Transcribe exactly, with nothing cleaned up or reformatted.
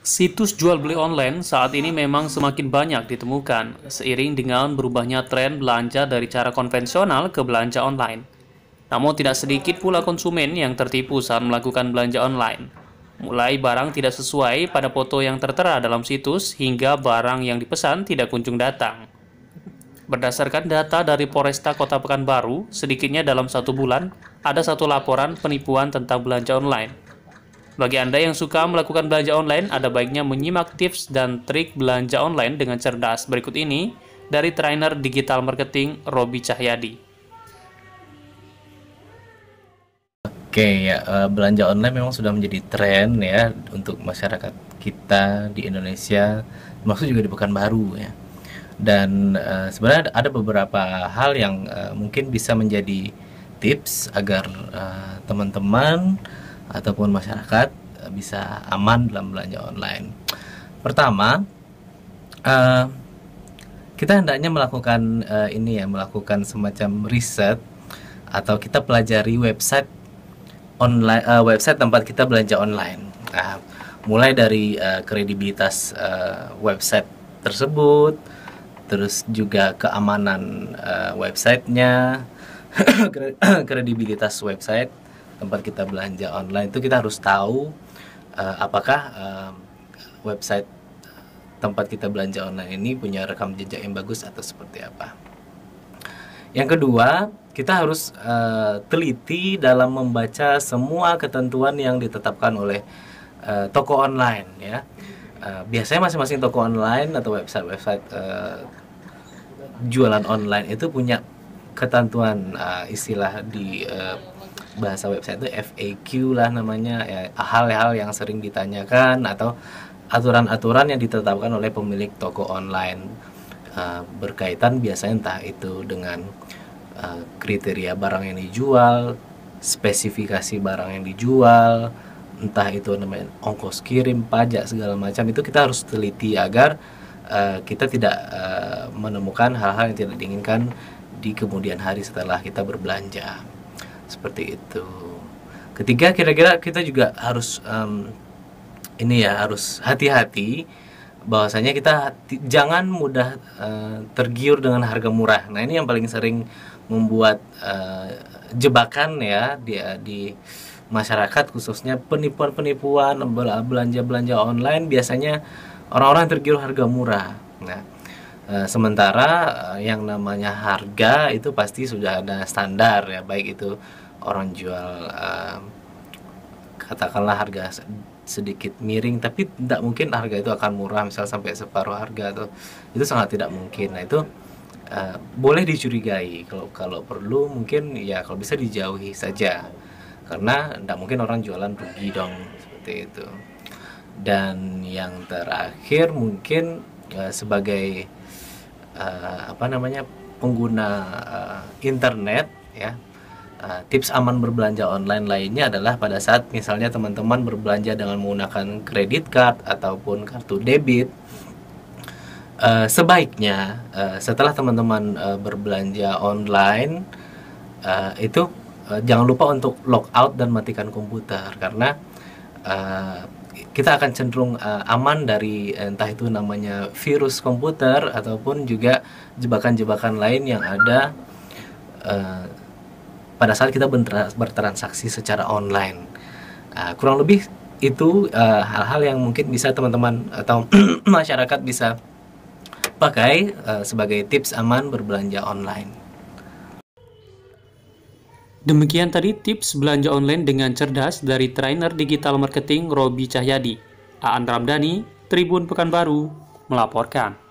Situs jual beli online saat ini memang semakin banyak ditemukan, seiring dengan berubahnya tren belanja dari cara konvensional ke belanja online. Namun tidak sedikit pula konsumen yang tertipu saat melakukan belanja online. Mulai barang tidak sesuai pada foto yang tertera dalam situs, hingga barang yang dipesan tidak kunjung datang. Berdasarkan data dari Polresta Kota Pekanbaru, sedikitnya dalam satu bulan, ada satu laporan penipuan tentang belanja online. Bagi Anda yang suka melakukan belanja online, ada baiknya menyimak tips dan trik belanja online dengan cerdas berikut ini dari trainer digital marketing Robi Cahyadi. Oke ya, uh, belanja online memang sudah menjadi tren ya untuk masyarakat kita di Indonesia, termasuk juga di Pekanbaru ya. Dan uh, sebenarnya ada beberapa hal yang uh, mungkin bisa menjadi tips agar uh, teman-teman ataupun masyarakat uh, bisa aman dalam belanja online. Pertama, uh, kita hendaknya melakukan uh, ini ya, melakukan semacam riset atau kita pelajari website online, uh, website tempat kita belanja online. Nah, mulai dari uh, kredibilitas uh, website tersebut, terus juga keamanan uh, websitenya, kredibilitas website tempat kita belanja online itu kita harus tahu uh, apakah uh, website tempat kita belanja online ini punya rekam jejak yang bagus atau seperti apa. Yang kedua, kita harus uh, teliti dalam membaca semua ketentuan yang ditetapkan oleh uh, toko online ya. Uh, biasanya masing-masing toko online atau website-website uh, jualan online itu punya ketentuan uh, istilah di uh, bahasa website itu F A Q lah namanya ya, hal-hal yang sering ditanyakan atau aturan-aturan yang ditetapkan oleh pemilik toko online uh, berkaitan biasanya entah itu dengan uh, kriteria barang yang dijual, spesifikasi barang yang dijual, entah itu namanya ongkos kirim, pajak segala macam, itu kita harus teliti agar uh, kita tidak uh, menemukan hal-hal yang tidak diinginkan di kemudian hari setelah kita berbelanja. Seperti itu. Ketiga, kira-kira kita juga harus um, ini ya, harus hati-hati bahwasanya kita hati, jangan mudah uh, tergiur dengan harga murah. Nah, ini yang paling sering membuat uh, jebakan ya di, di masyarakat, khususnya penipuan-penipuan belanja-belanja online. Biasanya orang-orang tergiur harga murah. Nah, uh, sementara uh, yang namanya harga itu pasti sudah ada standar ya, baik itu orang jual uh, katakanlah harga sedikit miring, tapi tidak mungkin harga itu akan murah, misal sampai separuh harga atau itu sangat tidak mungkin. Nah, itu uh, boleh dicurigai, kalau kalau perlu mungkin ya kalau bisa dijauhi saja, karena tidak mungkin orang jualan rugi dong, seperti itu. Dan yang terakhir mungkin uh, sebagai uh, apa namanya pengguna uh, internet ya, Uh, tips aman berbelanja online lainnya adalah pada saat misalnya teman-teman berbelanja dengan menggunakan kredit card ataupun kartu debit, uh, sebaiknya uh, setelah teman-teman uh, berbelanja online uh, itu uh, jangan lupa untuk log out dan matikan komputer, karena uh, kita akan cenderung uh, aman dari entah itu namanya virus komputer ataupun juga jebakan-jebakan lain yang ada uh, pada saat kita bertransaksi secara online. Uh, kurang lebih itu uh, hal-hal yang mungkin bisa teman-teman atau masyarakat bisa pakai uh, sebagai tips aman berbelanja online. Demikian tadi tips belanja online dengan cerdas dari trainer digital marketing Robi Cahyadi. Aan Ramdhani, Tribun Pekanbaru, melaporkan.